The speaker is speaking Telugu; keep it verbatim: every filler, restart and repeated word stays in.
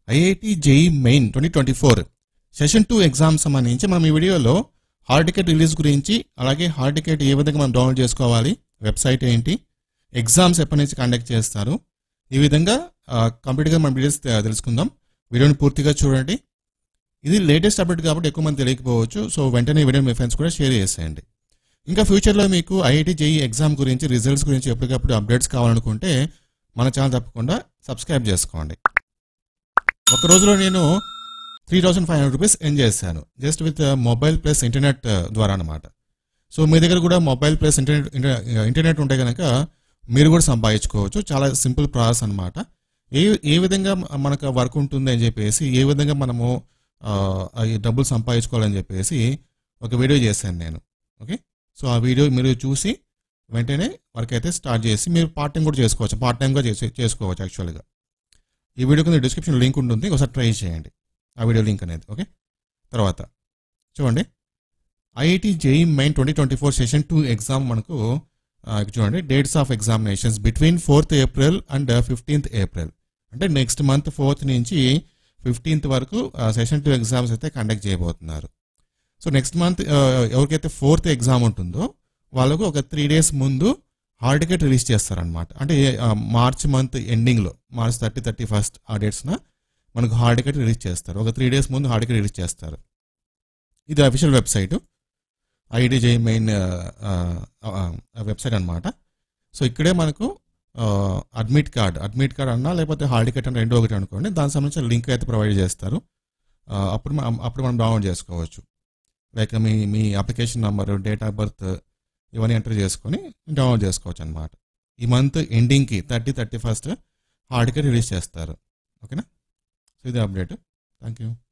IIT JEE main twenty twenty four session two exam సంబంధించి మనం ఈ వీడియోలో హాల్ టికెట్ రిలీజ్ గురించి, అలాగే హాల్ టికెట్ ఏ విధంగా మనం డౌన్లోడ్ చేసుకోవాలి, వెబ్సైట్ ఏంటి, ఎగ్జామ్స్ ఎప్పటి నుంచి కండక్ట్ చేస్తారు, ఈ విధంగా కంప్లీట్గా మనం డీటెయిల్స్ తెలుసుకుందాం. వీడియోని పూర్తిగా చూడండి. ఇది లేటెస్ట్ అప్డేట్ కాబట్టి ఎక్కువ మంది తెలియకపోవచ్చు. సో వెంటనే ఈ వీడియో మీ ఫ్రెండ్స్ కూడా షేర్ చేసేయండి. ఇంకా ఫ్యూచర్లో మీకు ఐఐటి జేఈఈ ఎగ్జామ్ గురించి, రిజల్ట్స్ గురించి ఎప్పటికప్పుడు అప్డేట్స్ కావాలనుకుంటే మన ఛానల్ తప్పకుండా సబ్స్క్రైబ్ చేసుకోండి. ఒక రోజులో నేను three thousand five hundred rupees earn చేశాను, just with mobile plus internet ద్వారా అనమాట. సో మీ దగ్గర కూడా మొబైల్ ప్లస్ ఇంటర్నెట్ ఇంటర్నెట్ ఉంటే కనుక మీరు కూడా సంపాదించుకోవచ్చు. చాలా సింపుల్ ప్రాసెస్ అనమాట. ఏ ఏ విధంగా మనకు వర్క్ ఉంటుంది అని చెప్పేసి, ఏ విధంగా మనము ఈ డబ్బులు సంపాదించుకోవాలని చెప్పేసి ఒక వీడియో చేశాను నేను. ఓకే, సో ఆ వీడియో మీరు చూసి వెంటనే వర్క్ అయితే స్టార్ట్ చేసి మీరు పార్ట్ టైం కూడా చేసుకోవచ్చు, పార్ట్ టైంగా చేసి చేసుకోవచ్చు యాక్చువల్గా. ఈ వీడియో కింద డిస్క్రిప్షన్ లింక్ ఉంటుంది, ఒకసారి ట్రై చేయండి ఆ వీడియో లింక్ అనేది. ఓకే, తర్వాత చూడండి, IIT JEE main twenty twenty four session two exam మనకు చూడండి, dates of examinations between fourth April and fifteenth April, అంటే నెక్స్ట్ మంత్ ఫోర్త్ నుంచి ఫిఫ్టీన్త్ వరకు సెషన్ టూ ఎగ్జామ్స్ అయితే కండక్ట్ చేయబోతున్నారు. సో నెక్స్ట్ మంత్ ఎవరికైతే ఫోర్త్ ఎగ్జామ్ ఉంటుందో వాళ్ళకు ఒక త్రీ డేస్ ముందు హాల్ టికెట్ రిలీజ్ చేస్తారనమాట. అంటే మార్చ్ మంత్ ఎండింగ్లో, మార్చ్ థర్టీ థర్టీ ఫస్ట్ ఆ డేట్స్న మనకు హాల్ టికెట్ రిలీజ్ చేస్తారు. ఒక త్రీ డేస్ ముందు హాల్ టికెట్ రిలీజ్ చేస్తారు. ఇది official website, IIT JEE main website అనమాట. సో ఇక్కడే మనకు అడ్మిట్ కార్డ్ అడ్మిట్ కార్డ్ అన్నా లేకపోతే హాల్ టికెట్ అన్న రెండో ఒకటి అనుకోండి, దానికి సంబంధించిన లింక్ అయితే ప్రొవైడ్ చేస్తారు. అప్పుడు అప్పుడు మనం డౌన్లోడ్ చేసుకోవచ్చు. లైక్ మీ మీ application number, date of birth ఇవన్నీ ఎంటర్ చేసుకొని డౌన్లోడ్ చేసుకోవచ్చు అనమాట. ఈ మంత్ ఎండింగ్కి thirty thirty first hall ticket release చేస్తారు. ఓకేనా, సో ఇది అప్డేట్. Thank you.